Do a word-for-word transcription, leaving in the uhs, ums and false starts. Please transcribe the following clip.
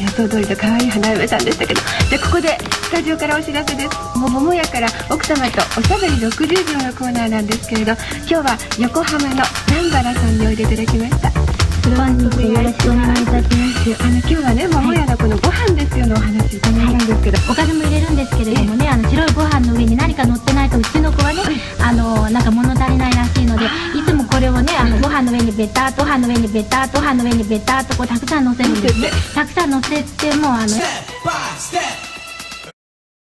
予想通りの可愛い花嫁さんでしたけど、でここでスタジオからお知らせです。もう桃屋から奥様とおしゃべりろくじゅうびょうのコーナーなんですけれど、今日は横浜の南原さんにおいでいただきました。 本日よろしくお願いいたします。 あの今日はね、桃屋のこのご飯ですよのお話いただいたんですけど、 おかずも入れるんですけれどもね、あの白いご飯の上に何か乗ってないとうちの子はね、あのなんか物足りないらしいので、いつもこれをね、あのご飯の上にベターとご飯の上にベターとご飯の上にベターとこうたくさん乗せるんですね。たくさん乗せてもあの